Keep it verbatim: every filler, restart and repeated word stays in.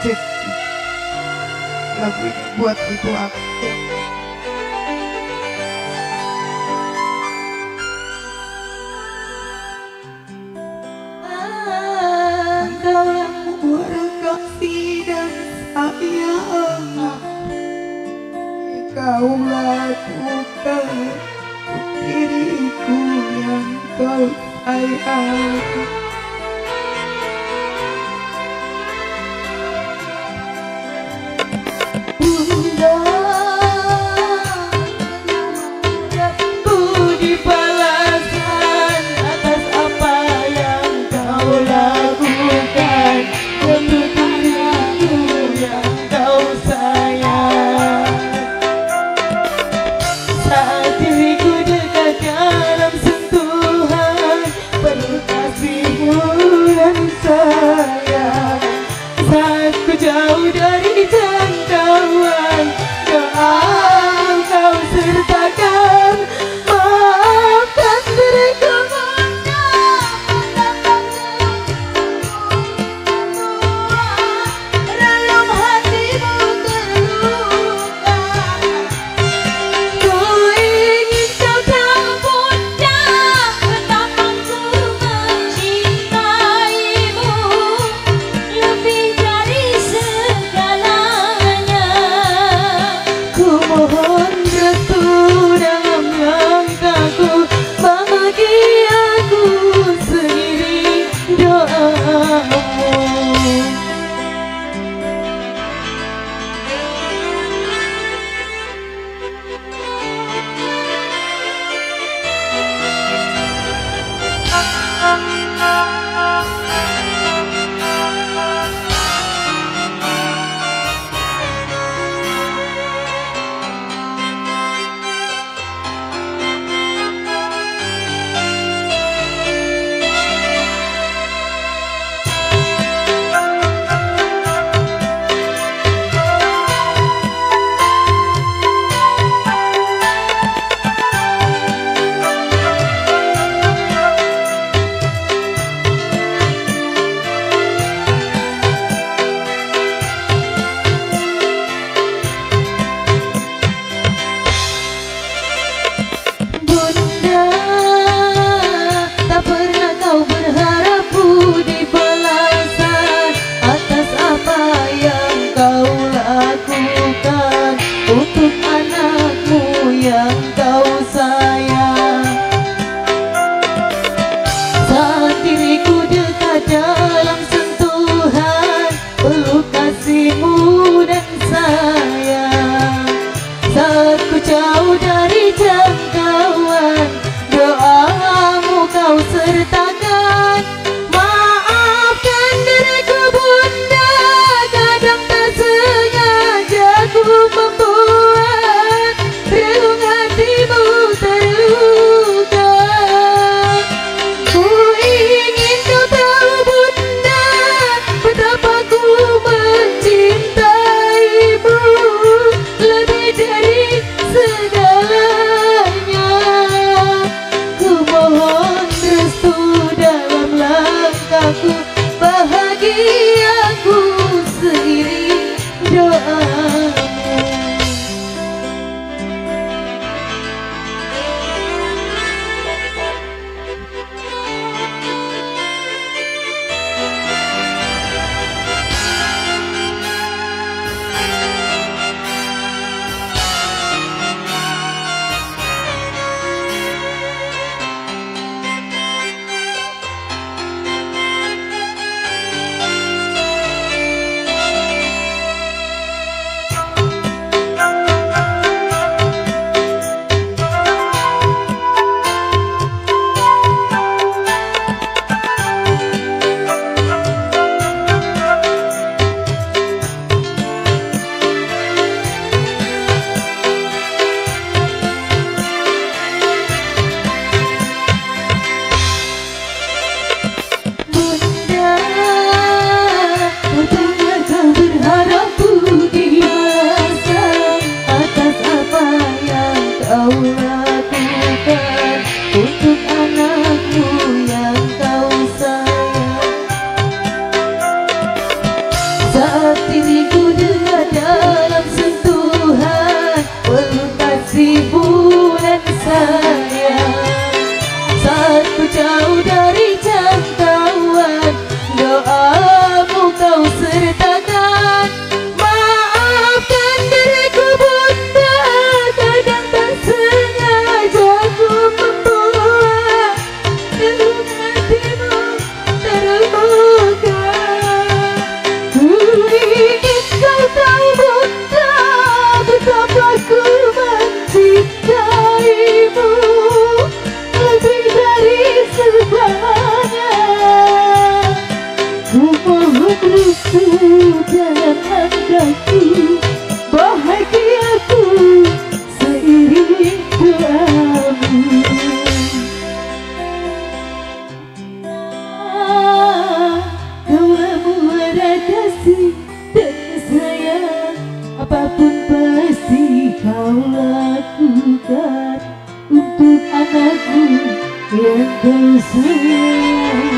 rezeki. Lagu ini buat ibu aku. Kau lakukan untuk diriku yang kau sayang. Bunda, budi balasan atas apa yang kau lakukan untuk diriku yang kau sayang. Saat diriku dekat dalam sentuhan penuh kasihmu dan sayang, saat ku jauh dari jangkauan doa kau sertakan. Maafkan diriku Bunda, dalam hatimu terluka. Mohon restu dalam langkahku, bahagiaku sendiri doamu. Untuk anakmu yang kau sayang, saat diriku dekat dalam sentuhan peluk kasihmu dan sayang, saat ku jauh dari jangkauan doamu kau sertakan. Maafkan diriku Bunda, kadang tak sengaja ku membuat relung hatimu terluka. Ku ingin kau tahu Bunda, betapa ku mencintaimu lebih dari segalanya. yang tersayang